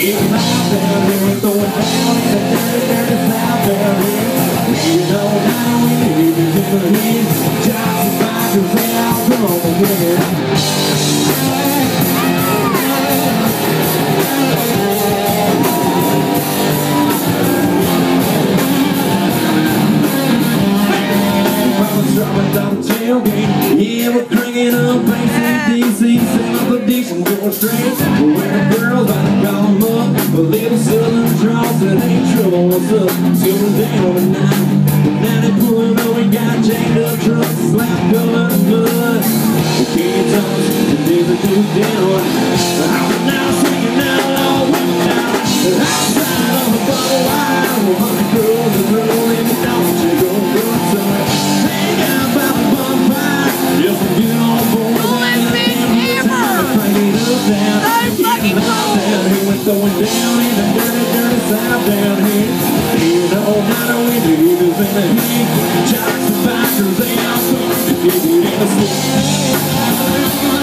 getting loud down here, we're throwing down in the dirty, dirty south down here. You know now we need is in the heat, jocks and bikers and out, come on again. Yeah, we're cranking up ACDC, sing up addiction, going straight. When the girls about to call them up, a little southern draws that ain't trouble, what's up? Going down tonight. Now they pulling over, got chained up trucks, slap covered in blood. The kids on us, the days are too down. I'm now swinging out all women down. Outside of a bottle wine, 100 girls are rolling it down. She gon' go somewhere. Hang out about the bonfire. Just a good old boy. Coolest thing ever! Fucking down here, we're throwing down in the dirty, dirty south down here. You know how do we do this in the heat? Jocks and bikers, they all come to get it in the street.